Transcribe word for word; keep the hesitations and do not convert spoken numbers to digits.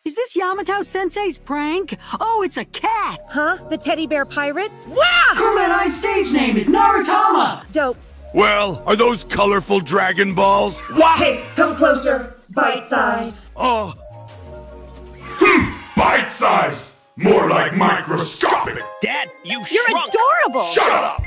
Is this Yamato-sensei's prank? Oh, it's a cat! Huh? The teddy bear pirates? Wow! Kurenai's stage name is Narutama! Dope. Well, are those colorful Dragon Balls? Wow! Hey, come closer. Bite size. Oh, Hmm, bite size! More like microscopic! Dad, you You're shrunk! adorable! Shut up!